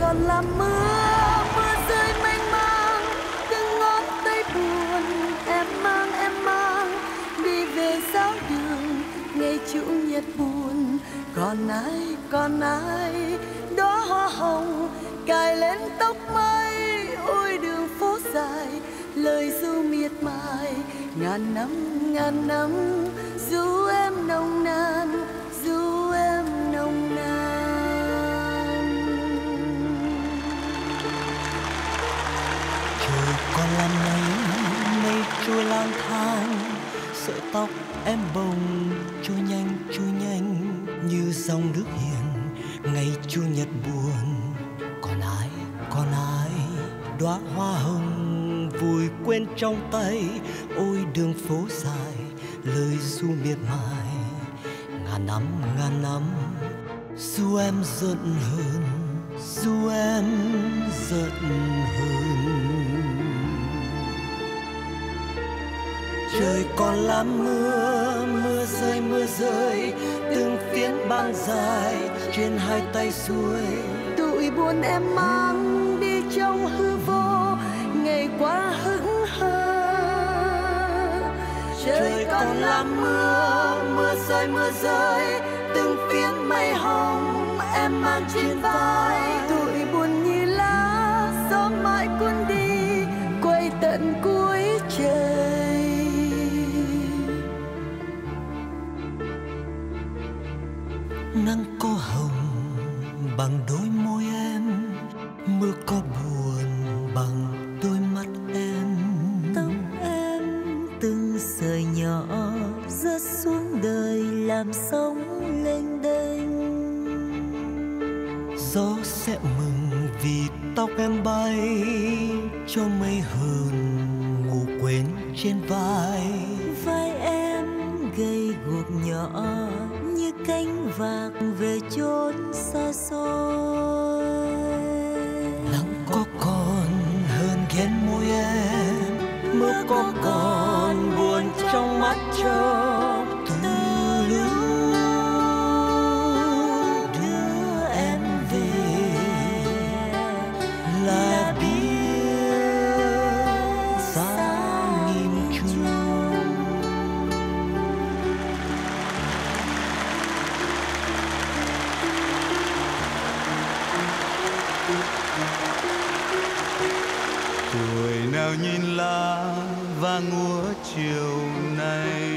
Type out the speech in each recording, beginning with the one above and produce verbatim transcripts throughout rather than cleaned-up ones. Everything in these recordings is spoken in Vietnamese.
còn là mưa, mưa rơi mênh mang, từng ngón tay buồn em mang em mang đi về giáo đường ngày chủ nhật buồn. Còn ai còn ai đóa hoa hồng cài lên tóc mây, ôi đường phố dài lời ru miệt mài. Ngàn năm ngàn năm dù em nồng nàn, dù em nồng nàn. Trời còn làm mây, mây trôi lang thang, sợi tóc em bồng trôi nhanh trôi nhanh như dòng nước hiền ngày chủ nhật buồn. Còn ai còn ai đóa hoa hồng vùi quên trong tay, ôi đường phố dài lời ru miệt mài. Ngàn năm ngàn năm dù em giận hơn, dù em giận hơn. Trời còn là mưa, mưa rơi mưa rơi từng phiến băng dài trên hai tay xuôi. Tụi buồn em mang đi trong hư vô ngày qua hững hờ. Trời còn là mưa, mưa rơi mưa rơi từng phiến mây hồng em mang trên vai. Tụi buồn như lá gió mãi cuốn đi quay tận cuối trời. Nắng có hồng bằng đôi môi em, mưa có buồn bằng đôi mắt em. Tóc em từng sợi nhỏ rớt xuống đời làm sóng lênh đênh. Gió sẽ mừng vì tóc em bay, cho mây hờn ngủ quên trên vai. Vai em gầy guộc nhỏ như cánh vạc về chốn xa xôi. Nắng có còn hơn ghen môi em, mưa có còn buồn trong mắt trâu. Từ lúc đưa em về là biết xa nghìn trùng. Tuổi nào nhìn lá vàng úa chiều nay,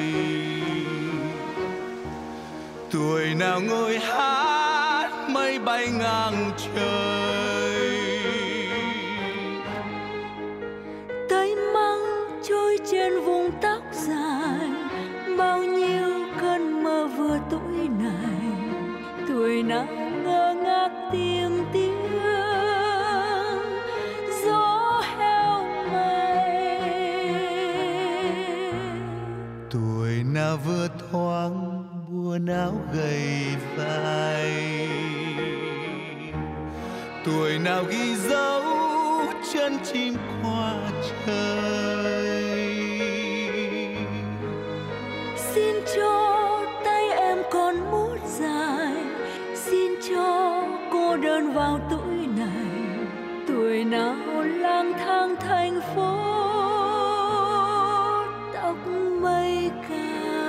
tuổi nào ngồi hát mây bay ngang trời. Tay măng trôi trên vùng tóc dài, bao nhiêu cơn mơ vừa tuổi này. Tuổi nào ngơ ngác tìm tiếng gió heo mây. Tuổi nào vừa thoáng buồn áo gầy vai, tuổi nào ghi dấu chân chim qua trời. Xin cho tay em còn mút dài, xin cho cô đơn vào tuổi này. Tuổi nào lang thang thành phố tóc mây cài.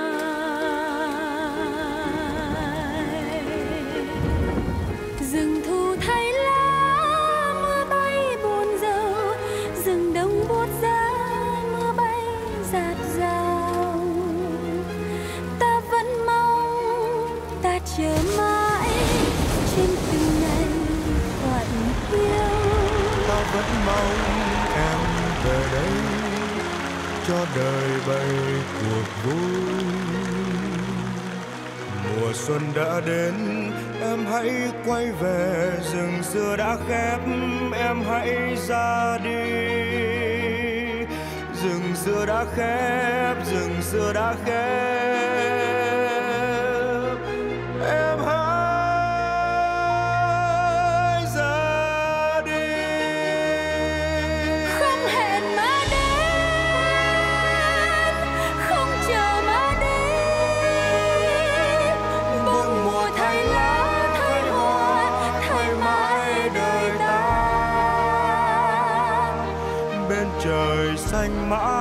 Rừng thu thay lá mưa bay buồn rầu, rừng đông buốt giá mưa bay rạt rào. Ta vẫn mong, ta chờ mãi trên từng ngày thoại yêu. Ta vẫn mong em về đây cho đời bay cuộc vui. Mùa xuân đã đến, em hãy quay về. Rừng xưa đã khép, em hãy ra đi. Rừng xưa đã khép, rừng xưa đã khép, em hãy ra đi. Không hẹn mà đến, không chờ mà đến. Bốn mùa thay lá thay hoa, thay mãi đời ta. anh mãi.